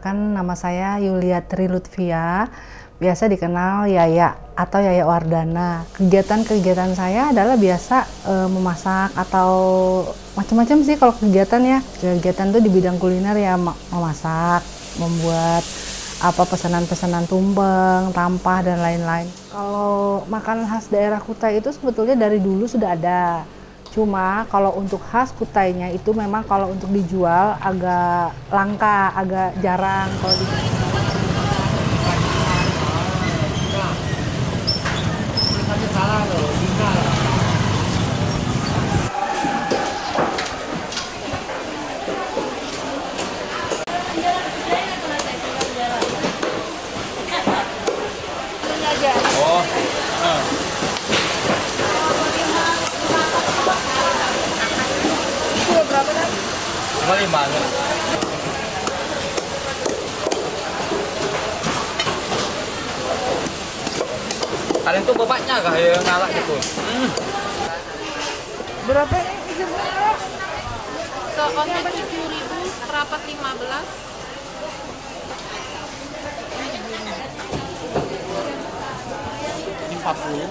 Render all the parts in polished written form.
Perkenalkan, nama saya Yulia Tri Lutfia, biasa dikenal Yaya atau Yaya Wardana. Kegiatan-kegiatan saya adalah biasa memasak atau macam-macam sih kalau kegiatan ya. Kegiatan tuh di bidang kuliner ya, memasak, membuat pesanan-pesanan tumpeng, tampah dan lain-lain. Kalau makanan khas daerah Kutai itu sebetulnya dari dulu sudah ada. Cuma kalau untuk khas Kutainya itu memang kalau untuk dijual agak langka, agak jarang kalau dijual. Kalian tuh bapaknya kah yang ngalak gitu? Berapa ini? Seontek 7.000, perapat 15. Ini 40.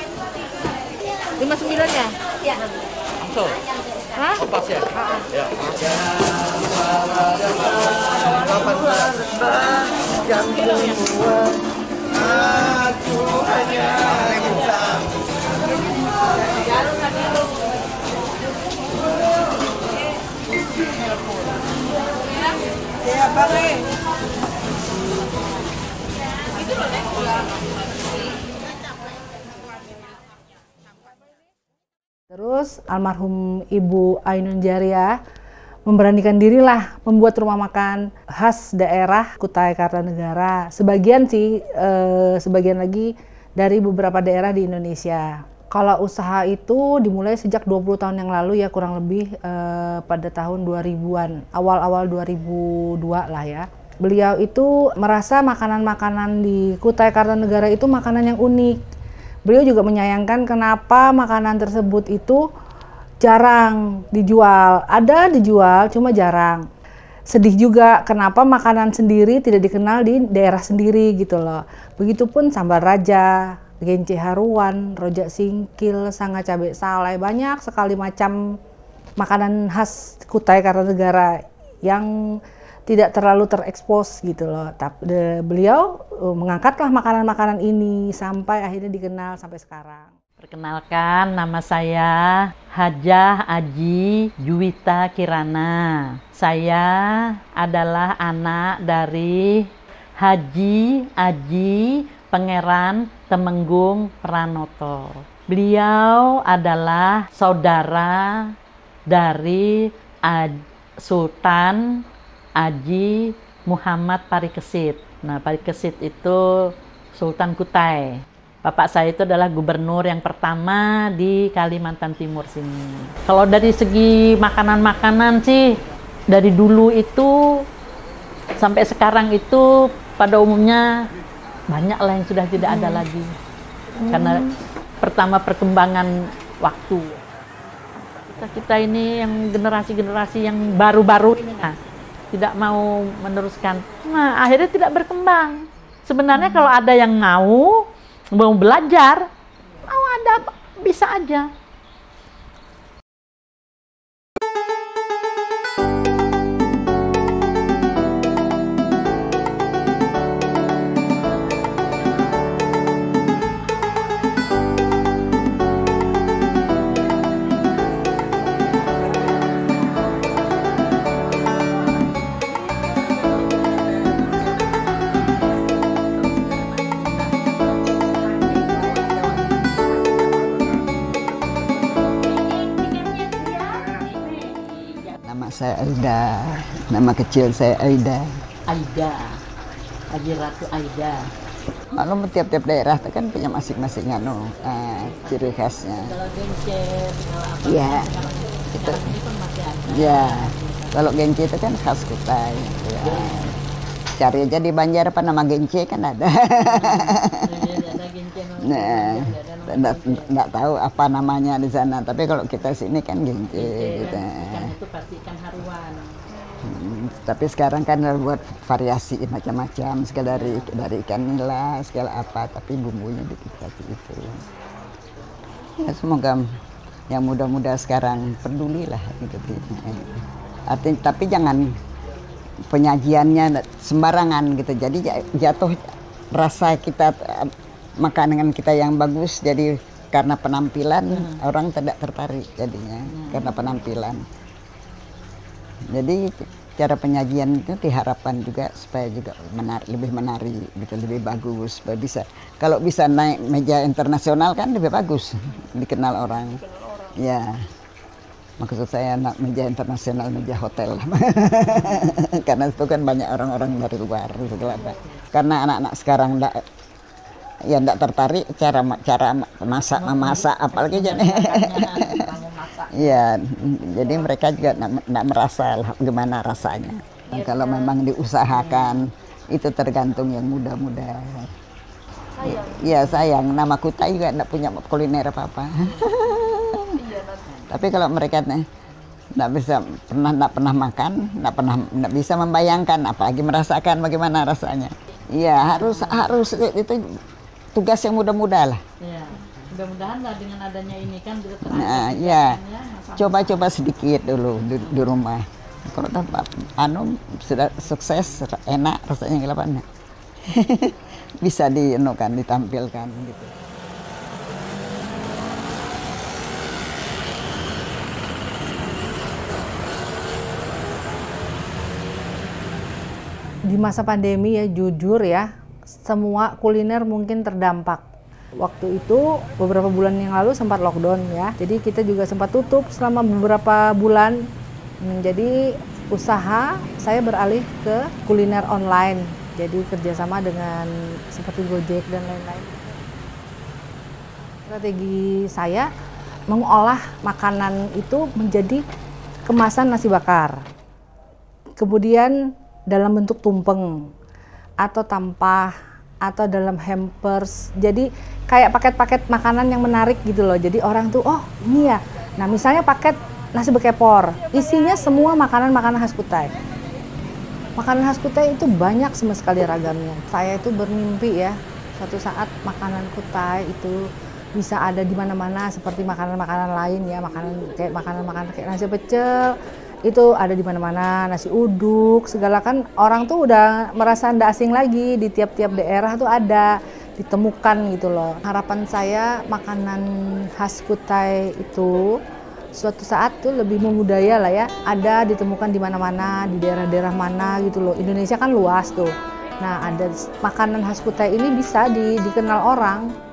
59 ya? Iya. Langsung? Hah? Oh, pas ya? Ya. Aku hanya minta siapa nih? Terus almarhum Ibu Ainun Jariah memberanikan dirilah membuat rumah makan khas daerah Kutai Kartanegara. Sebagian sih, sebagian lagi dari beberapa daerah di Indonesia. Kalau usaha itu dimulai sejak 20 tahun yang lalu ya, kurang lebih pada tahun 2000-an, awal-awal 2002 lah ya. Beliau itu merasa makanan-makanan di Kutai Kartanegara itu makanan yang unik. Beliau juga menyayangkan kenapa makanan tersebut itu jarang dijual. Ada dijual, cuma jarang. Sedih juga kenapa makanan sendiri tidak dikenal di daerah sendiri gitu loh. Begitupun sambal raja, gence haruan, rojak singkil, sanga cabai salai, banyak sekali macam makanan khas Kutai Kartanegara yang tidak terlalu terekspos gitu loh. Tapi beliau mengangkatlah makanan-makanan ini sampai akhirnya dikenal sampai sekarang. Perkenalkan, nama saya Hajah Aji Juwita Kirana. Saya adalah anak dari Haji Aji Pangeran Temenggung Pranoto. Beliau adalah saudara dari Sultan Aji Muhammad Parikesit. Nah, Parikesit itu Sultan Kutai. Bapak saya itu adalah gubernur yang pertama di Kalimantan Timur sini. Kalau dari segi makanan-makanan sih, dari dulu itu sampai sekarang itu pada umumnya banyak lah yang sudah tidak ada lagi. Karena pertama perkembangan waktu. Kita ini yang generasi-generasi yang baru-baru ini tidak mau meneruskan. Nah, akhirnya tidak berkembang. Sebenarnya kalau ada yang mau belajar, mau ada bisa aja. Nama saya Aida, nama kecil saya Aida. Aida, Haji Ratu Aida. Maklum tiap-tiap daerah itu kan punya masing-masing ciri khasnya. Kalau gencet, kalau apa? Iya. Itu. Ini pun masih ada. Ya, kalau genci itu kan khas Kutai. Ya. Cari aja di Banjar apa nama genci kan ada. Nah, enggak tahu apa namanya di sana, tapi kalau kita sini kan genci gitu. Ikan itu pasti ikan haruan. Tapi sekarang kan buat variasi macam-macam, segala dari ikan nila, segala apa, tapi bumbunya dikit kasih itu. Ya semoga yang muda-muda sekarang pedulilah gitu. Artinya, tapi jangan penyajiannya sembarangan gitu. Jadi jatuh rasa kita makanan kita yang bagus, jadi karena penampilan orang tidak tertarik jadinya karena penampilan. Jadi cara penyajian itu diharapkan juga supaya juga lebih menarik gitu, lebih bagus, supaya bisa kalau bisa naik meja internasional kan lebih bagus dikenal orang. Ya. Maksud saya anak meja internasional, meja hotel. Karena itu kan banyak orang-orang dari luar segala. Karena anak-anak sekarang enggak tertarik cara memasak apalagi jadi. Iya, jadi mereka juga enggak merasa gimana rasanya. Kalau memang diusahakan itu tergantung yang muda-muda. Iya sayang, nama Kutai juga enggak punya kuliner apa-apa. Tapi kalau mereka nggak pernah makan, nggak bisa membayangkan, apalagi merasakan bagaimana rasanya. Iya harus itu tugas yang mudah-mudah lah. Ya, mudah-mudahan lah dengan adanya ini kan juga Nah, ya coba-coba sedikit dulu di rumah. Kalau tempat sudah sukses, enak rasanya gelapannya. Bisa ditampilkan gitu. Di masa pandemi ya, jujur ya, semua kuliner mungkin terdampak. Waktu itu beberapa bulan yang lalu sempat lockdown ya, jadi kita juga sempat tutup selama beberapa bulan. Jadi usaha saya beralih ke kuliner online, jadi kerjasama dengan seperti Gojek dan lain-lain. Strategi saya mengolah makanan itu menjadi kemasan nasi bakar. Kemudian dalam bentuk tumpeng atau tampah atau dalam hampers, jadi kayak paket-paket makanan yang menarik gitu loh. Jadi orang tuh oh ini ya, nah misalnya paket nasi bekepor, isinya semua makanan-makanan khas Kutai. Makanan khas Kutai itu banyak sama sekali ragamnya. Saya itu bermimpi ya suatu saat makanan Kutai itu bisa ada di mana-mana seperti makanan-makanan lain ya, makanan kayak nasi pecel itu ada di mana-mana, nasi uduk, segala kan orang tuh udah merasa ndak asing lagi, di tiap-tiap daerah tuh ada, ditemukan gitu loh. Harapan saya makanan khas Kutai itu suatu saat tuh lebih membudaya lah ya, ada ditemukan di mana-mana, di daerah-daerah mana gitu loh. Indonesia kan luas tuh. Nah ada makanan khas Kutai ini bisa dikenal orang.